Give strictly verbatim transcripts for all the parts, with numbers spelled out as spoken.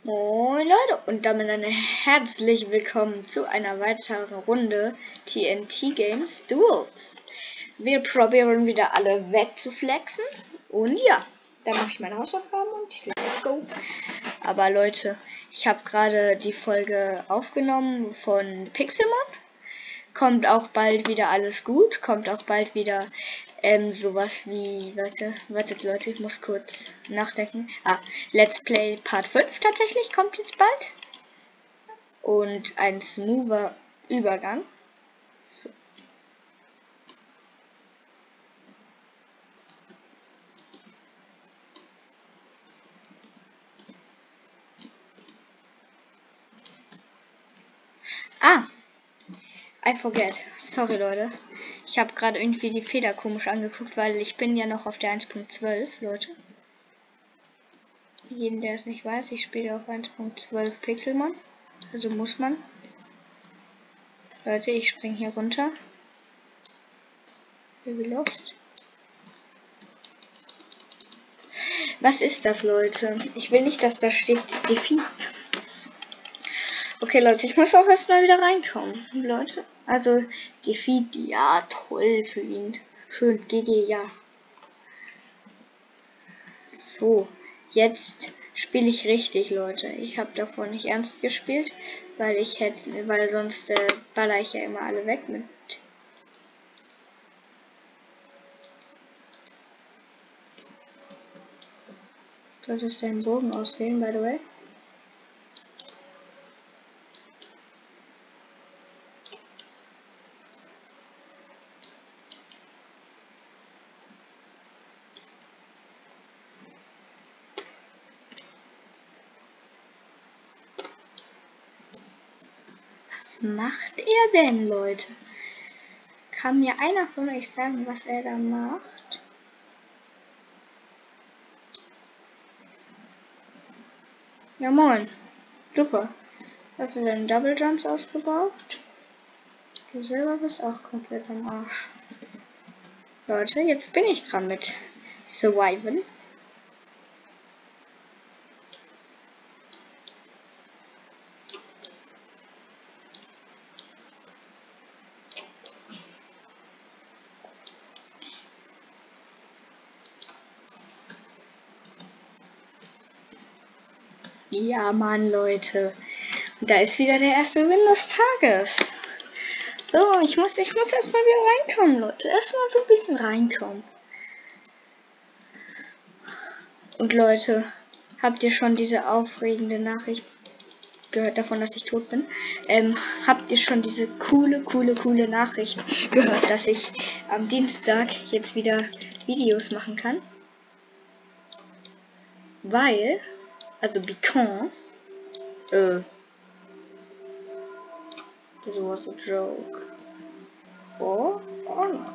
Moin Leute und damit ein herzlich willkommen zu einer weiteren Runde T N T Games Duels. Wir probieren wieder alle wegzuflexen und ja, dann mache ich meine Hausaufgaben und let's go. Aber Leute, ich habe gerade die Folge aufgenommen von Pixelmon. Kommt auch bald wieder alles gut, kommt auch bald wieder ähm, sowas wie, warte, wartet Leute, ich muss kurz nachdenken. Ah, Let's Play Part fünf tatsächlich kommt jetzt bald. Und ein smoother Übergang. So. Ah, I forget. Sorry Leute. Ich habe gerade irgendwie die Feder komisch angeguckt, weil ich bin ja noch auf der eins Punkt zwölf, Leute. Jeden, der es nicht weiß, ich spiele auf eins Punkt zwölf Pixelmon. Also muss man. Leute, ich spring hier runter. Wie lost. Was ist das, Leute? Ich will nicht, dass da steht Defeat. Okay, Leute, ich muss auch erstmal wieder reinkommen, Leute. Also, Defeat, ja, toll für ihn. Schön, G G, ja. So, jetzt spiele ich richtig, Leute. Ich habe davor nicht ernst gespielt, weil ich hätte, weil sonst äh, baller ich ja immer alle weg mit. Du solltest deinen Bogen auswählen, by the way. Was macht er denn, Leute? Kann mir einer von euch sagen, was er da macht? Ja moin. Super. Hast du deine Double Jumps ausgebraucht? Du selber bist auch komplett am Arsch. Leute, jetzt bin ich dran mit Surviven. Ja, Mann, Leute. Und da ist wieder der erste Win des Tages. So, ich muss, ich muss erstmal wieder reinkommen, Leute. Erstmal so ein bisschen reinkommen. Und Leute, habt ihr schon diese aufregende Nachricht gehört davon, dass ich tot bin? Ähm, habt ihr schon diese coole, coole, coole Nachricht gehört, dass ich am Dienstag jetzt wieder Videos machen kann? Weil, also because, äh, this was a joke. Or, or not.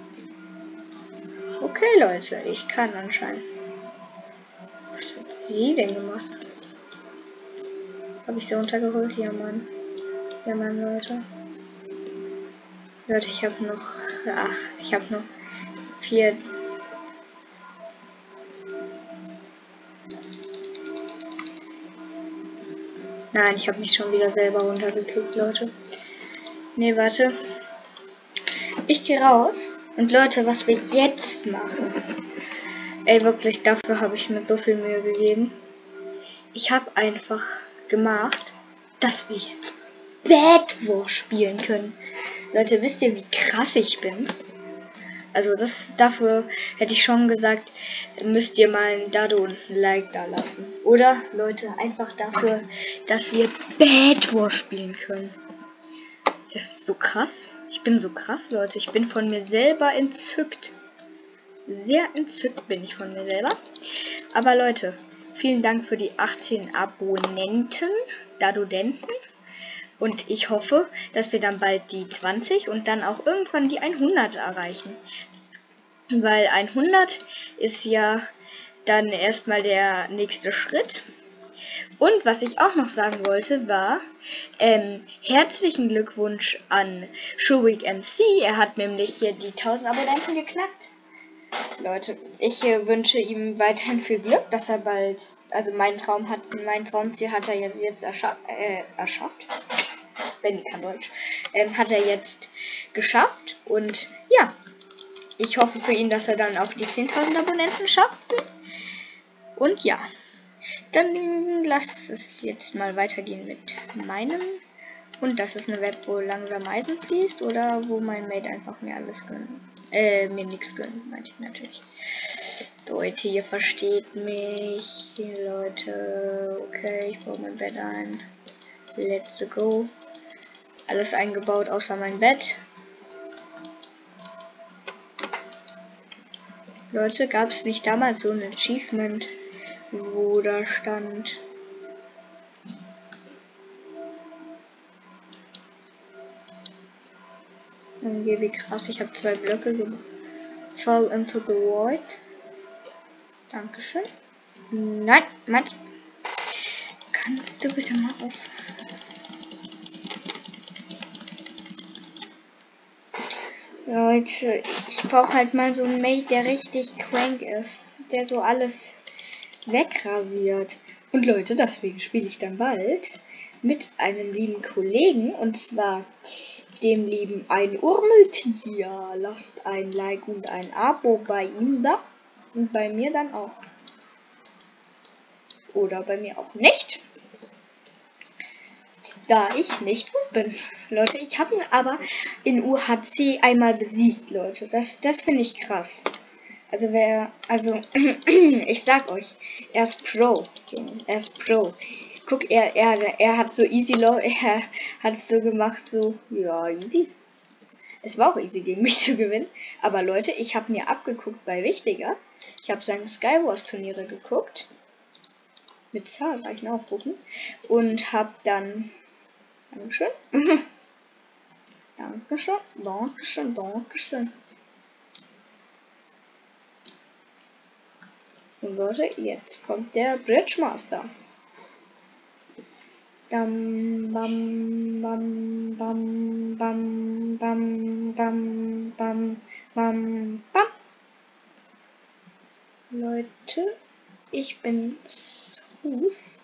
Okay, Leute, ich kann anscheinend. Was hat sie denn gemacht? Habe ich sie runtergeholt? Ja, Mann. Ja, Mann, Leute. Leute, ich habe noch. Ach, ich habe noch vier. Nein, ich habe mich schon wieder selber runtergekickt, Leute. Nee, warte. Ich gehe raus. Und Leute, was wir jetzt machen. Ey, wirklich, dafür habe ich mir so viel Mühe gegeben. Ich habe einfach gemacht, dass wir jetzt Bad War spielen können. Leute, wisst ihr, wie krass ich bin? Also das dafür hätte ich schon gesagt, müsst ihr mal ein Dado und ein Like da lassen. Oder Leute, einfach dafür, dass wir Bad War spielen können. Das ist so krass. Ich bin so krass, Leute. Ich bin von mir selber entzückt. Sehr entzückt bin ich von mir selber. Aber Leute, vielen Dank für die achtzehn Abonnenten, Dadodenten. Und ich hoffe, dass wir dann bald die zwanzig und dann auch irgendwann die hundert erreichen. Weil hundert ist ja dann erstmal der nächste Schritt. Und was ich auch noch sagen wollte, war, ähm, herzlichen Glückwunsch an Showweek M C. Er hat nämlich hier die tausend Abonnenten geknackt. Leute, ich äh, wünsche ihm weiterhin viel Glück, dass er bald, also mein Traum hat, mein Traumziel hat er jetzt, jetzt erscha äh, erschafft. Benny kann Deutsch. Ähm, hat er jetzt geschafft. Und ja, ich hoffe für ihn, dass er dann auch die zehntausend Abonnenten schafft. Und ja, dann lass es jetzt mal weitergehen mit meinem. Und das ist eine Web, wo langsam Eisen fließt oder wo mein Mate einfach mir alles gönnt. Äh, mir nichts gönnt, meinte ich natürlich. Leute, ihr versteht mich. Leute, okay, ich baue mein Bett ein. Let's go. Alles eingebaut außer mein Bett. Leute, gab es nicht damals so ein Achievement, wo da stand: Irgendwie wie krass, ich habe zwei Blöcke gemacht. Fall into the void. Dankeschön. Nein, Mann. Kannst du bitte mal auf. Leute, ich brauche halt mal so einen Mate, der richtig crank ist. Der so alles wegrasiert. Und Leute, deswegen spiele ich dann bald mit einem lieben Kollegen. Und zwar dem lieben ein Urmeltier. Lasst ein Like und ein Abo bei ihm da. Und bei mir dann auch. Oder bei mir auch nicht. Da ich nicht gut bin. Leute, ich habe ihn aber in U H C einmal besiegt, Leute. Das, das finde ich krass. Also wer, also ich sag euch, er ist Pro, er ist Pro. Guck, er, er, er hat so easy low, er hat so gemacht, so, ja, easy. Es war auch easy gegen mich zu gewinnen. Aber Leute, ich habe mir abgeguckt bei Wichtiger. Ich habe seine Skywars Turniere geguckt. Mit zahlreichen Aufrufen. Und habe dann... Dankeschön. Dankeschön, Dankeschön, Dankeschön. Und Leute, jetzt kommt der Bridge Master. Bam, bam, bam, bam, bam, bam, bam, bam, bam, bam. Leute, ich bin Sus.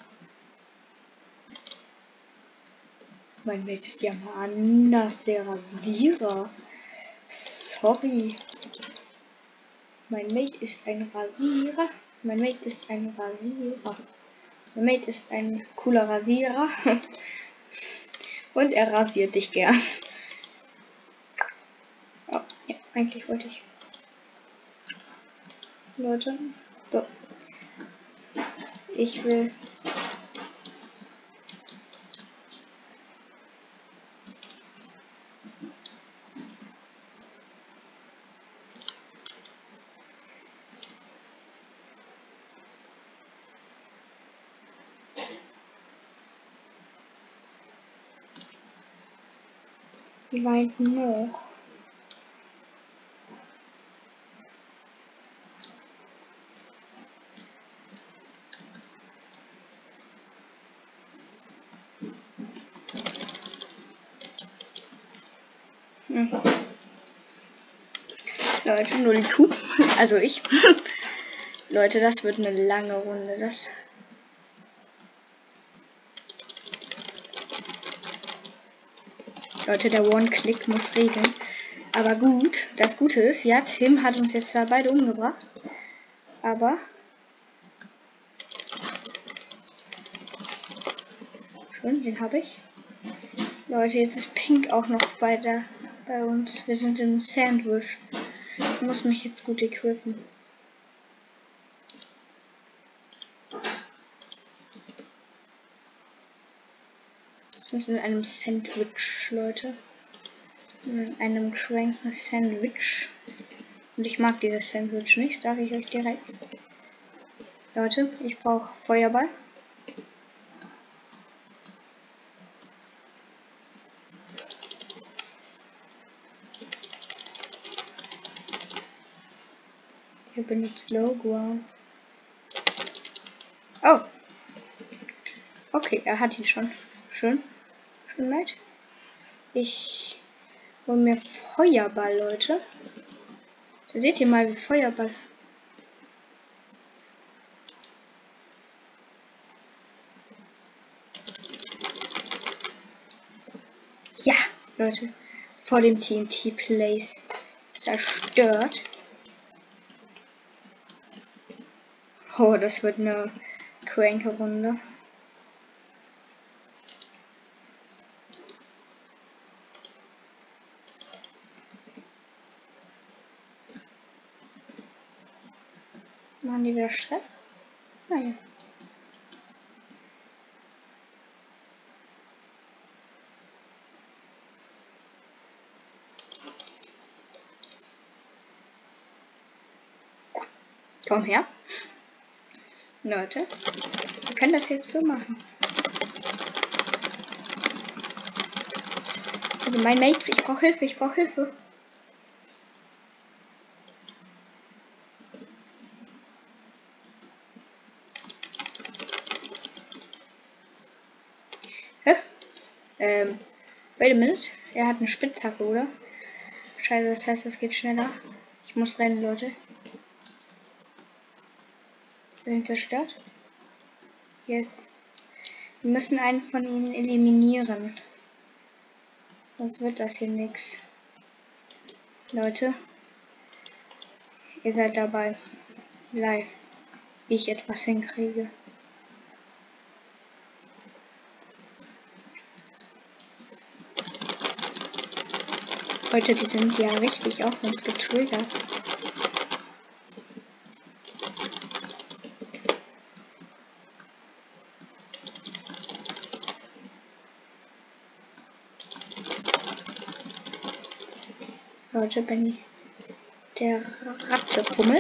Mein Mate ist ja mal anders, der Rasierer. Sorry. Mein Mate ist ein Rasierer. Mein Mate ist ein Rasierer. Mein Mate ist ein cooler Rasierer. Und er rasiert dich gern. Oh, ja, eigentlich wollte ich. Leute. So. Ich will. Wie weit noch? Hm. Leute, null Q. Also ich. Leute, das wird eine lange Runde. Das. Leute, der One-Click muss regeln. Aber gut, das Gute ist, ja, Tim hat uns jetzt zwar beide umgebracht. Aber. Schön, den habe ich. Leute, jetzt ist Pink auch noch bei, der, bei uns. Wir sind im Sandwich. Ich muss mich jetzt gut equippen. Wir sind in einem Sandwich, Leute. In einem cranken Sandwich. Und ich mag dieses Sandwich nicht, sage ich euch direkt. Leute, ich brauche Feuerball. Ihr benutzt Low Ground. Oh. Okay, er hat ihn schon. Schön. Schön nett. Ich hole mir Feuerball, Leute. Da seht ihr mal, wie Feuerball Leute, vor dem T N T Place zerstört. Oh, das wird eine cranke Runde. Machen die wieder Stress? Naja. Komm her. Leute, wir können das jetzt so machen. Also mein Mate, ich brauche Hilfe, ich brauche Hilfe. Hä? Ähm, wait a minute. Er hat eine Spitzhacke, oder? Scheiße, das heißt, es geht schneller. Ich muss rennen, Leute. Sind zerstört? Yes. Wir müssen einen von ihnen eliminieren. Sonst wird das hier nichts. Leute. Ihr seid dabei. Live. Wie ich etwas hinkriege. Leute, die sind ja richtig auf uns getriggert. Leute, Benny. Der Ratzepummel.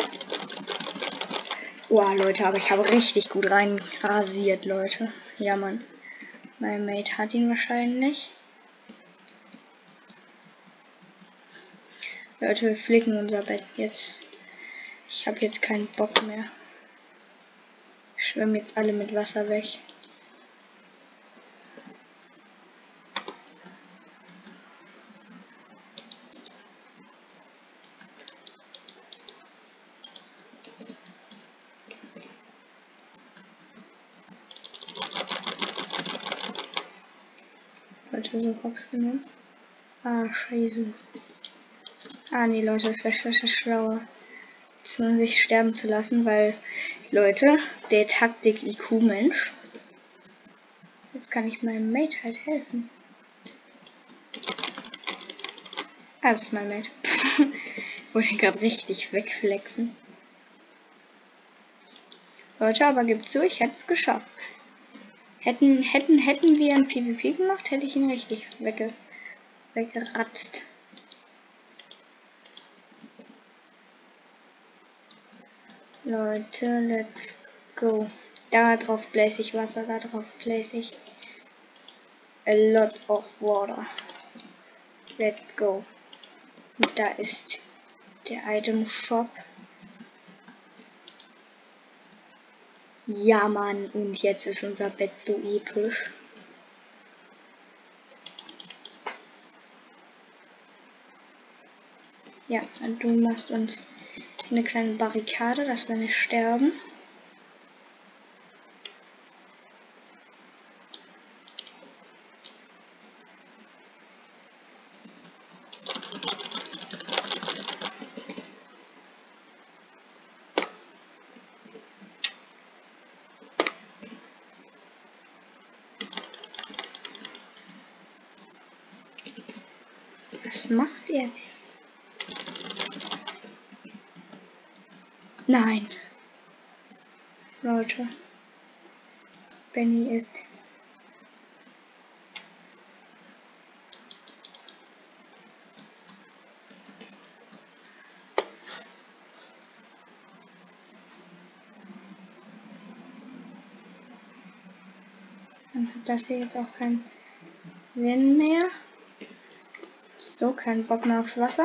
Boah, Leute, aber ich habe richtig gut rein rasiert, Leute. Ja, Mann. Mein Mate hat ihn wahrscheinlich. Leute, wir flicken unser Bett jetzt. Ich habe jetzt keinen Bock mehr. Schwimmen jetzt alle mit Wasser weg. Leute, so Box genommen. Ah, scheiße. Ah, nee, Leute, das wäre schon schlauer, sich sterben zu lassen, weil, Leute, der Taktik-I Q-Mensch. Jetzt kann ich meinem Mate halt helfen. Ah, das ist mein Mate. Ich wollte ihn gerade richtig wegflexen. Leute, aber gibt zu, ich hätte es geschafft. Hätten, hätten, hätten wir ein PvP gemacht, hätte ich ihn richtig wegge weggeratzt. Leute, let's go. Da drauf bläse ich Wasser, da drauf bläse ich a lot of water. Let's go. Und da ist der Item Shop. Ja, Mann, und jetzt ist unser Bett so episch. Ja, und du machst uns eine kleine Barrikade, dass wir nicht sterben. Was macht ihr? Nein. Leute. Benny ist. Dann hat das hier jetzt auch keinen Sinn mehr. So, kein Bock mehr aufs Wasser.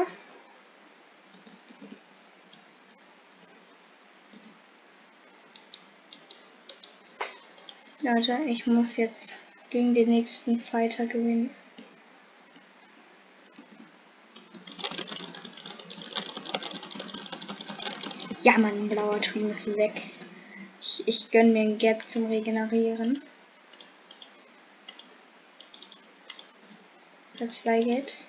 Leute, ich muss jetzt gegen den nächsten Fighter gewinnen. Ja, Mann, blauer Dream ist weg. Ich, ich gönne mir ein Gap zum Regenerieren. Oder zwei Gelbs.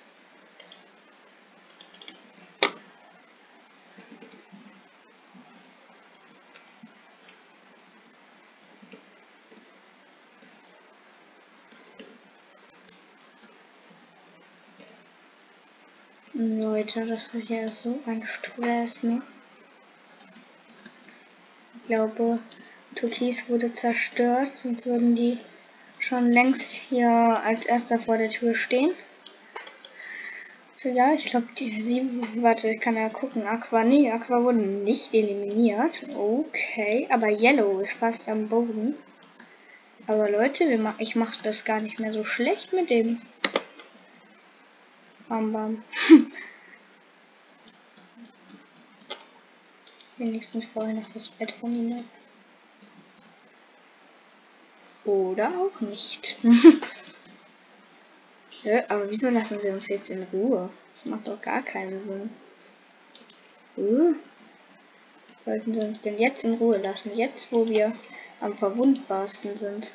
Leute, das ist ja so ein Stress, ne? Ich glaube, Türkis wurde zerstört, sonst würden die schon längst hier als erster vor der Tür stehen. So, ja, ich glaube, die sieben. Warte, ich kann ja gucken. Aqua, nee, Aqua wurde nicht eliminiert. Okay, aber Yellow ist fast am Boden. Aber Leute, wir ma ich mache das gar nicht mehr so schlecht mit dem Bam Bam. Wenigstens brauche ich noch das Bett von ihnen. Oder auch nicht. Ja, aber wieso lassen sie uns jetzt in Ruhe? Das macht doch gar keinen Sinn. Uh. Wollten sie uns denn jetzt in Ruhe lassen? Jetzt, wo wir am verwundbarsten sind.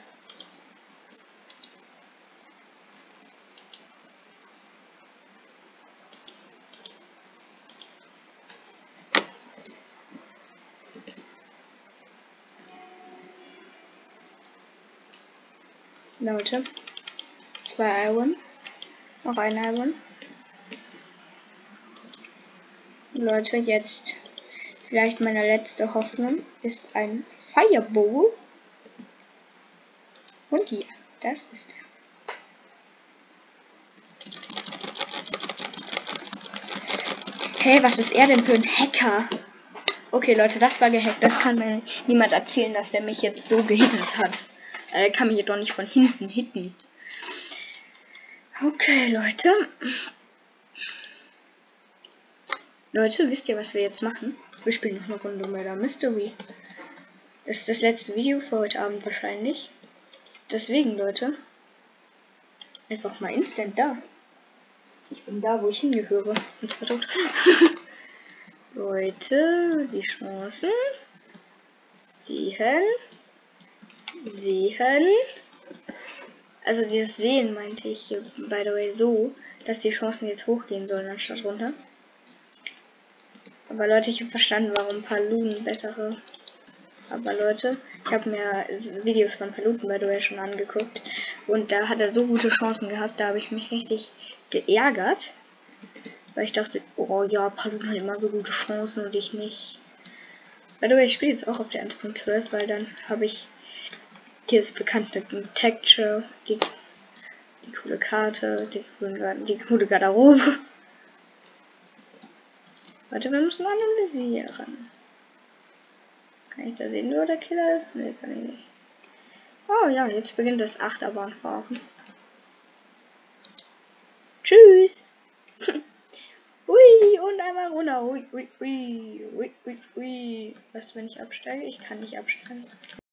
Leute. Zwei Iron. Noch ein Iron. Leute, jetzt vielleicht meine letzte Hoffnung ist ein Fireball. Und hier, das ist er. Hey, was ist er denn für ein Hacker? Okay, Leute, das war gehackt. Das kann mir niemand erzählen, dass der mich jetzt so gehittet hat. Er kann mich doch nicht von hinten hitten. Okay, Leute. Leute, wisst ihr, was wir jetzt machen? Wir spielen noch eine Runde Murder Mystery. Das ist das letzte Video für heute Abend wahrscheinlich. Deswegen, Leute. Einfach mal instant da. Ich bin da, wo ich hingehöre. Und zwar tot. Leute, die Chancen. Sehen. Sehen. Also dieses Sehen meinte ich hier, by the way, so, dass die Chancen jetzt hochgehen sollen, anstatt runter. Aber Leute, ich habe verstanden, warum Paluten bessere. Aber Leute, ich habe mir Videos von Paluten, by the way, schon angeguckt. Und da hat er so gute Chancen gehabt, da habe ich mich richtig geärgert. Weil ich dachte, oh ja, Paluten hat immer so gute Chancen und ich nicht. By the way, ich spiele jetzt auch auf der eins Punkt zwölf, weil dann habe ich dieses bekannte Texture, die, die coole Karte, die, coolen, die coole Garderobe. Warte, wir müssen analysieren. Kann ich da sehen, wo der Killer ist? Ne, kann ich nicht. Oh ja, jetzt beginnt das Achterbahnfahren. Tschüss! Ui, und einmal runter. Ui, ui, ui, ui, ui, ui. Was, wenn ich absteige? Ich kann nicht absteigen.